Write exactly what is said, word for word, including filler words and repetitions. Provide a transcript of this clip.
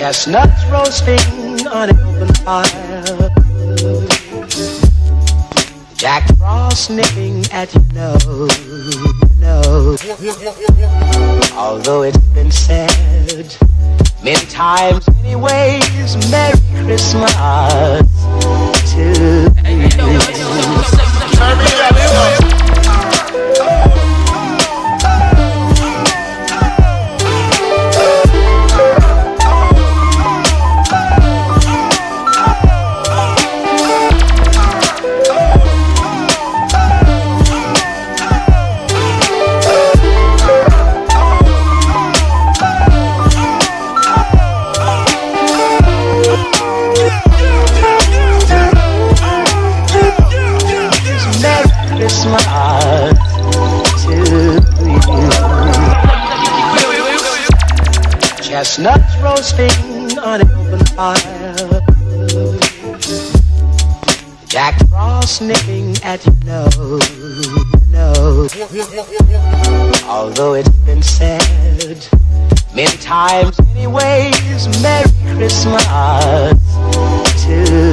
Chestnuts roasting on an open fire. Jack Frost nipping at your nose, nose. Although it's been said many times, many ways, Merry Christmas to you. Chestnuts roasting on an open fire. Jack Frost nipping at your nose, nose. Although it's been said many times, many ways, Merry Christmas to